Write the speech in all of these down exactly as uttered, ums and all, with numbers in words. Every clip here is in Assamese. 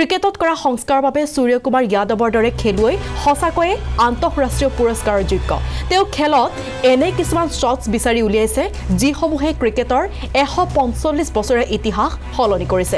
ক্ৰিকেটত কৰা সংস্কাৰৰ বাবে সূৰ্য কুমাৰ যাদৱৰ দৰে খেলুৱৈ সঁচাকৈ আন্তঃৰাষ্ট্ৰীয় পুৰস্কাৰৰ যোগ্য তেওঁ খেলত এনে কিছুমান শ্বটছ বিচাৰি উলিয়াইছে যিসমূহে ক্ৰিকেটৰ এশ পঞ্চল্লিছ বছৰীয়া ইতিহাস সলনি কৰিছে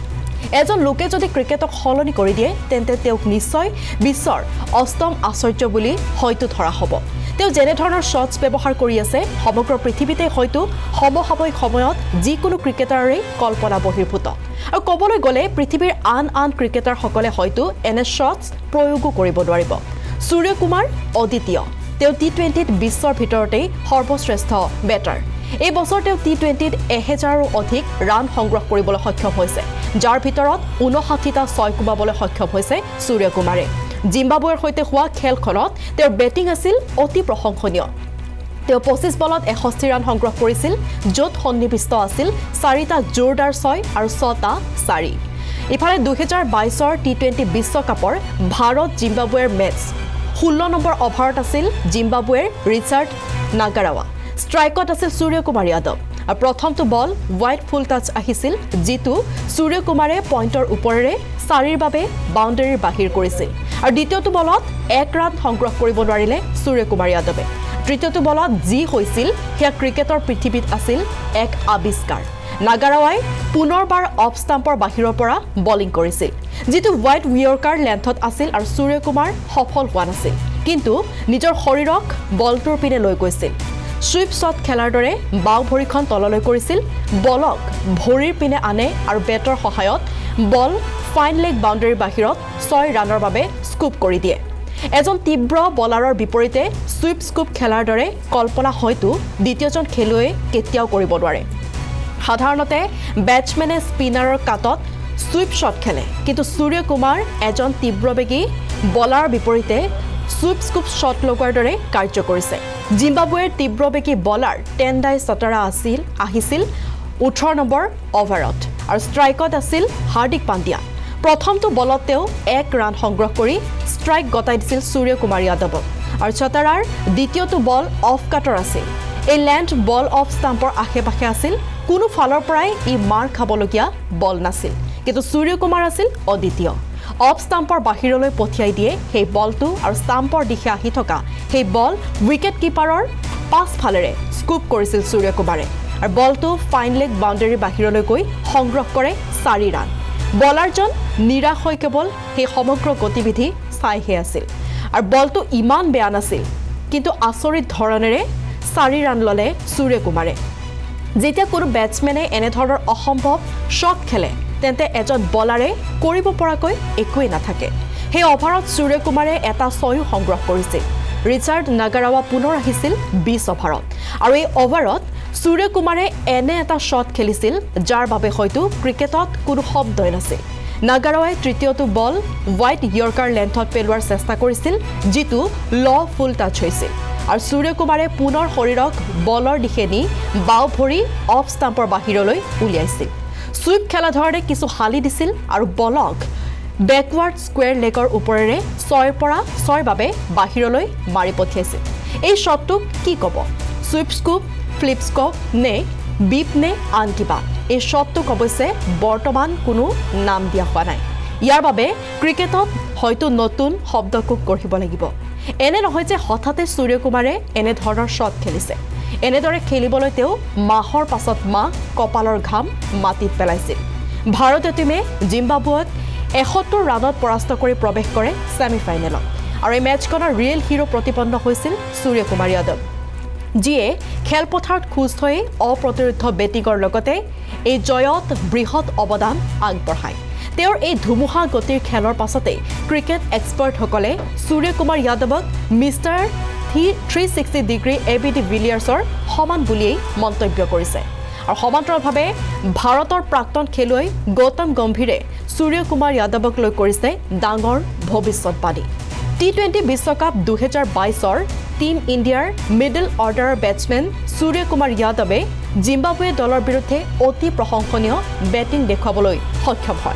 এজন লোকে যদি ক্ৰিকেটক সলনি কৰি দিয়ে তেন্তে তেওঁক নিশ্চয় বিশ্বৰ অষ্টম আশ্চৰ্য বুলি হয়তো ধৰা হ'ব তেওঁ যেনে ধৰণৰ শ্বটছ ব্যৱহাৰ কৰি আছে সমগ্ৰ পৃথিৱীতে হয়তো সমসাময়িক সময়ত যিকোনো ক্ৰিকেটাৰৰে কল্পনা বহিৰ্ভূত আৰু ক'বলৈ গ'লে পৃথিৱীৰ আন আন ক্ৰিকেটাৰসকলে হয়তো এনে শ্বটছ প্ৰয়োগো কৰিব নোৱাৰিব সূৰ্য কুমাৰ অদ্বিতীয় তেওঁ টি টুৱেণ্টিত বিশ্বৰ ভিতৰতে সৰ্বশ্ৰেষ্ঠ বেটাৰ এই বছৰ তেওঁ টি টুৱেণ্টিত এহেজাৰৰো অধিক ৰান সংগ্ৰহ কৰিবলৈ সক্ষম হৈছে যাৰ ভিতৰত ঊনষাঠিটা ছয় কোবাবলৈ সক্ষম হৈছে সূৰ্য কুমাৰে জিম্বাবুৱেৰ সৈতে হোৱা খেলখনত তেওঁৰ বেটিং আছিল অতি প্ৰশংসনীয় তেওঁ পঁচিছ বলত এষষ্ঠি ৰান সংগ্ৰহ কৰিছিল য'ত সন্নিৱিষ্ট আছিল চাৰিটা জোৰদাৰ ছয় আৰু ছটা চাৰি ইফালে দুহেজাৰ বাইছৰ টি টুৱেণ্টি বিশ্বকাপৰ ভাৰত জিম্বাবুৱেৰ মেচ ষোল্ল নম্বৰ অভাৰত আছিল জিম্বাবুৱেৰ ৰিচাৰ্ড নাগাৰাৱা ষ্ট্ৰাইকত আছিল সূৰ্য কুমাৰ যাদৱ আৰু প্ৰথমটো বল ৱাইড ফুল টাচ আহিছিল যিটো সূৰ্য কুমাৰে পইণ্টৰ ওপৰেৰে চাৰিৰ বাবে বাউণ্ডাৰীৰ বাহিৰ কৰিছিল আৰু দ্বিতীয়টো বলত এক ৰান সংগ্ৰহ কৰিব নোৱাৰিলে সূৰ্য কুমাৰ যাদৱে তৃতীয়টো বলত যি হৈছিল সেয়া ক্ৰিকেটৰ পৃথিৱীত আছিল এক আৱিষ্কাৰ নাগাৰাৱাই পুনৰবাৰ অফ ষ্টাম্পৰ বাহিৰৰ পৰা বলিং কৰিছিল যিটো ৱাইড ৱিয়ৰ্কাৰ লেন্থত আছিল আৰু সূৰ্য কুমাৰ সফল হোৱা নাছিল কিন্তু নিজৰ শৰীৰক বলটোৰ পিনে লৈ গৈছিল সুইপ শ্বট খেলাৰ দৰে বাও ভৰিখন তললৈ কৰিছিল বলক ভৰিৰ পিনে আনে আৰু বেটৰ সহায়ত বল ফাইন লেগ বাউণ্ডাৰীৰ বাহিৰত ছয় ৰানৰ বাবে স্কুপ কৰি দিয়ে এজন তীব্ৰ বলাৰৰ বিপৰীতে সুইপ স্কুপ খেলাৰ দৰে কল্পনা হয়তো দ্বিতীয়জন খেলুৱৈ কেতিয়াও কৰিব নোৱাৰে সাধাৰণতে বেটছমেনে স্পিনাৰৰ কাটত সুইপ শ্বট খেলে কিন্তু সূৰ্য কুমাৰ এজন তীব্ৰবেগী বলাৰৰ বিপৰীতে সুইপ স্কুপ শ্বট লগোৱাৰ দৰে কাৰ্য কৰিছে জিম্বাবুৱেৰ তীব্ৰবেগী বলাৰ টেণ্ডাই চটাৰা আছিল আহিছিল ওঠৰ নম্বৰ অভাৰত আৰু ষ্ট্ৰাইকত আছিল হাৰ্দিক পাণ্ডিয়া প্ৰথমটো বলত তেওঁ এক ৰান সংগ্ৰহ কৰি ষ্ট্ৰাইক গতাই দিছিল সূৰ্য কুমাৰ যাদৱক আৰু চটাৰাৰ দ্বিতীয়টো বল অফ কাটৰ আছিল এই লেন্থ বল অফ ষ্টাম্পৰ আশে-পাশে আছিল কোনো ফালৰ পৰাই ই মাৰ খাবলগীয়া বল নাছিল কিন্তু সূৰ্য কুমাৰ আছিল অদ্বিতীয় অফ ষ্টাম্পৰ বাহিৰলৈ পঠিয়াই দিয়ে সেই বলটো আৰু ষ্টাম্পৰ দিশে আহি থকা সেই বল উইকেট কিপাৰৰ পাছফালেৰে স্কুপ কৰিছিল সূৰ্য কুমাৰে আৰু বলটো ফাইন লেগ বাউণ্ডাৰীৰ বাহিৰলৈ গৈ সংগ্ৰহ কৰে চাৰি ৰান বলাৰজন নিৰাশ হৈ কেৱল সেই সমগ্ৰ গতিবিধি চাইহে আছিল আৰু বলটো ইমান বেয়া নাছিল কিন্তু আচৰিত ধৰণেৰে চাৰি ৰান ল'লে সূৰ্য কুমাৰে যেতিয়া কোনো বেটছমেনে এনেধৰণৰ অসম্ভৱ শ্বট খেলে তেন্তে এজন বলাৰে কৰিব পৰাকৈ একোৱেই নাথাকে সেই অভাৰত সূৰ্য কুমাৰে এটা ছয়ো সংগ্ৰহ কৰিছিল ৰিচাৰ্ড নাগাৰাৱা পুনৰ আহিছিল বিছ অভাৰত আৰু এই অভাৰত সূৰ্য কুমাৰে এনে এটা শ্বট খেলিছিল যাৰ বাবে হয়তো ক্ৰিকেটত কোনো শব্দই নাছিল নাগাৰাৱাই তৃতীয়টো বল ৱাইড য়ৰ্কাৰ লেন্থত পেলোৱাৰ চেষ্টা কৰিছিল যিটো ল ফুল টাচ হৈছিল আৰু সূৰ্য কুমাৰে পুনৰ শৰীৰক বলৰ দিশে নি বাও ভৰি অফ ষ্টাম্পৰ বাহিৰলৈ উলিয়াইছিল সুইপ খেলা ধৰণে কিছু হালি দিছিল আৰু বলক বেকৱাৰ্ড স্কুৱেৰ লেগৰ ওপৰেৰে ছয়ৰ পৰা ছয়ৰ বাবে বাহিৰলৈ মাৰি পঠিয়াইছিল এই শ্বটটোক কি ক'ব সুইপ স্কুপ ফ্লিপ স্কপ নে বিপ নে আন কিবা এই শ্বটটোক অৱশ্যে বৰ্তমান কোনো নাম দিয়া হোৱা নাই ইয়াৰ বাবে ক্ৰিকেটত হয়তো নতুন শব্দকোষ গঢ়িব লাগিব এনে নহয় যে হঠাতে সূৰ্য কুমাৰে এনে ধৰণৰ শ্বট খেলিছে এনেদৰে খেলিবলৈ তেওঁ মাহৰ পাছত মাহ কপালৰ ঘাম মাটিত পেলাইছিল ভাৰতীয় টিমে জিম্বাবুৱেক এসত্তৰ ৰানত পৰাস্ত কৰি প্ৰৱেশ কৰে ছেমিফাইনেলত আৰু এই মেচখনৰ ৰিয়েল হিৰো প্ৰতিপন্ন হৈছিল সূৰ্য কুমাৰ যাদৱ যিয়ে খেলপথাৰত খোজ থৈ অপ্ৰতিৰোধ বেটিঙৰ লগতে এই জয়ত বৃহৎ অৱদান আগবঢ়ায় তেওঁৰ এই ধুমুহা গতিৰ খেলৰ পাছতে ক্ৰিকেট এক্সপাৰ্টসকলে সূৰ্য কুমাৰ যাদৱক mister three sixty degree A B D ভিলিয়াৰ্ছৰ সমান বুলিয়েই মন্তব্য কৰিছে আৰু সমান্তৰালভাৱে ভাৰতৰ প্ৰাক্তন খেলুৱৈ গৌতম গম্ভীৰে সূৰ্য কুমাৰ যাদৱক লৈ কৰিছে ডাঙৰ ভৱিষ্যতবাণী টি টুৱেণ্টি বিশ্বকাপ দুহেজাৰ বাইছৰ টিম ইণ্ডিয়াৰ মিডল অৰ্ডাৰৰ বেটছমেন সূৰ্য কুমাৰ যাদৱে জিম্বাবুৱে দলৰ বিৰুদ্ধে অতি প্ৰশংসনীয় বেটিং দেখুৱাবলৈ সক্ষম হয়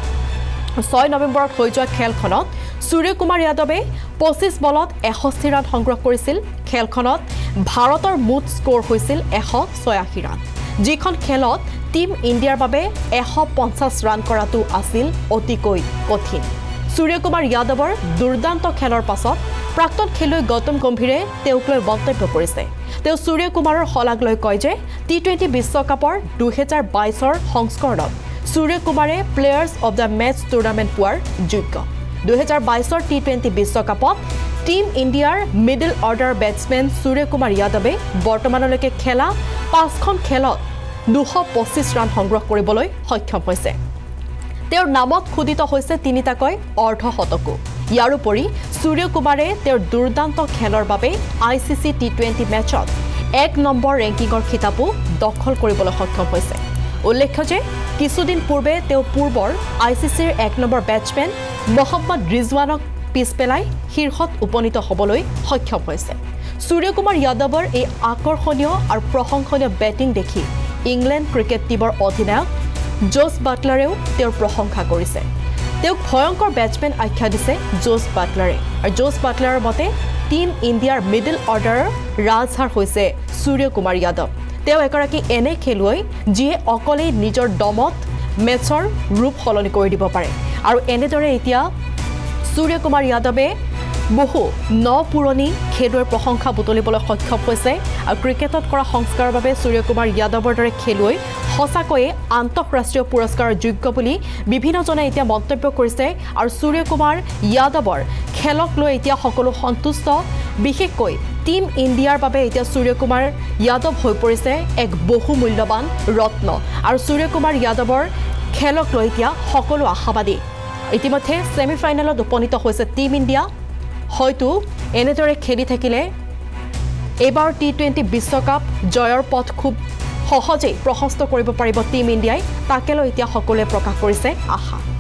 ছয় নৱেম্বৰত হৈ যোৱা খেলখনত সূৰ্য কুমাৰ যাদৱে পঁচিছ বলত এষষ্ঠি ৰান সংগ্ৰহ কৰিছিল খেলখনত ভাৰতৰ মুঠ স্কোৰ হৈছিল এশ ছয়াশী ৰান যিখন খেলত টিম ইণ্ডিয়াৰ বাবে এশ পঞ্চাছ ৰান কৰাটো আছিল অতিকৈ কঠিন সূৰ্যকুমাৰ যাদৱৰ দুৰ্দান্ত খেলৰ পাছত প্ৰাক্তন খেলুৱৈ গৌতম গম্ভীৰে তেওঁক লৈ মন্তব্য কৰিছে তেওঁ সূৰ্যকুমাৰৰ শলাগ লৈ কয় যে টি টুৱেণ্টি বিশ্বকাপৰ দুই হাজাৰ বাইছৰ সংস্কৰণত সূৰ্যকুমাৰে players of the match tournament পোৱাৰ যোগ্য দুই হাজাৰ বাইছৰ টি টুৱেণ্টি বিশ্বকাপত টিম ইণ্ডিয়াৰ মিডল অৰ্ডাৰ বেটছমেন সূৰ্যকুমাৰ যাদৱে বৰ্তমানলৈকে খেলা পাঁচখন খেলত দুশ পঁচিছ ৰান সংগ্ৰহ কৰিবলৈ সক্ষম হৈছে তেওঁৰ নামত খোদিত হৈছে তিনিটাকৈ অৰ্ধশতকো ইয়াৰ উপৰি সূৰ্যকুমাৰে তেওঁৰ দুৰ্দান্ত খেলৰ বাবে I C C T twenty মেচত এক নম্বৰ ৰেংকিঙৰ খিতাপো দখল কৰিবলৈ সক্ষম হৈছে উল্লেখ্য যে কিছুদিন পূৰ্বে তেওঁ পূৰ্বৰ আই চি চিৰ এক নম্বৰ বেটছমেন মহম্মদ ৰিজৱানক পিছ পেলাই শীৰ্ষত উপনীত হ'বলৈ সক্ষম হৈছে সূৰ্যকুমাৰ যাদৱৰ এই আকৰ্ষণীয় আৰু প্ৰশংসনীয় বেটিং দেখি ইংলেণ্ড ক্ৰিকেট টিমৰ অধিনায়ক জোছ বাটলাৰেও তেওঁৰ প্ৰশংসা কৰিছে তেওঁক ভয়ংকৰ বেটছমেন আখ্যা দিছে জোছ বাটলাৰে আৰু জোছ বাটলাৰৰ মতে টিম ইণ্ডিয়াৰ মিডল অৰ্ডাৰৰ ৰাজহাৰ হৈছে সূৰ্যকুমাৰ যাদৱ তেওঁ এগৰাকী এনে খেলুৱৈ যিয়ে অকলেই নিজৰ দমত মেচৰ ৰূপ সলনি কৰি দিব পাৰে আৰু এনেদৰে এতিয়া সূৰ্যকুমাৰ যাদৱে বহু ন পুৰণি খেলুৱৈৰ প্ৰশংসা বুটলিবলৈ সক্ষম হৈছে আৰু ক্ৰিকেটত কৰা সংস্কাৰৰ বাবে সূৰ্যকুমাৰ যাদৱৰ দৰে খেলুৱৈ সঁচাকৈয়ে আন্তঃৰাষ্ট্ৰীয় পুৰস্কাৰৰ যোগ্য বুলি বিভিন্নজনে এতিয়া মন্তব্য কৰিছে আৰু সূৰ্যকুমাৰ যাদৱৰ খেলক লৈ এতিয়া সকলো সন্তুষ্ট বিশেষকৈ টিম ইণ্ডিয়াৰ বাবে এতিয়া সূৰ্যকুমাৰ যাদৱ হৈ পৰিছে এক বহু মূল্যৱান ৰত্ন আৰু সূৰ্যকুমাৰ যাদৱৰ খেলক লৈ এতিয়া সকলো আশাবাদী ইতিমধ্যে ছেমিফাইনেলত উপনীত হৈছে টিম ইণ্ডিয়া হয়তো এনেদৰে খেলি থাকিলে এবাৰ টি টুৱেণ্টি বিশ্বকাপ জয়ৰ পথ খুব সহজেই প্ৰশস্ত কৰিব পাৰিব টিম ইণ্ডিয়াই তাকে লৈ এতিয়া সকলোৱে প্ৰকাশ কৰিছে আশা